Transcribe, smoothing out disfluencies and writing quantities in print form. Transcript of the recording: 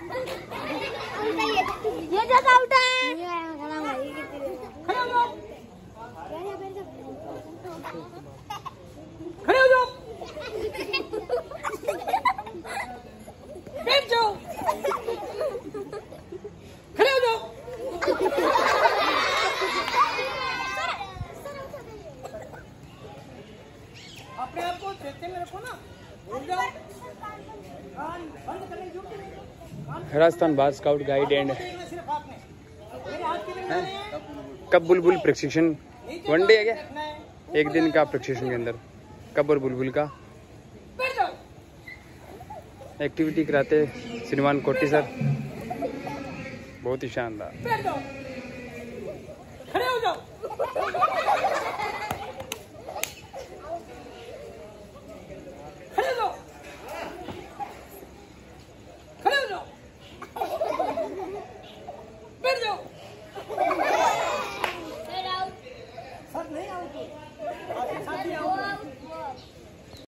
ये जगह आउट है। खड़े हो जाओ, बैठ जाओ, खड़े हो जाओ। अपने आप को चेतन में रखो ना, भूल जाओ। बंद करने की जरूरत नहीं। राजस्थान बाल स्काउट गाइड एंड कब बुलबुल प्रशिक्षण वनडे है क्या? एक दिन का प्रशिक्षण के अंदर कब और बुलबुल का एक्टिविटी कराते श्रीमान कोटी सर, बहुत ही शानदार। खड़े हो जाओ।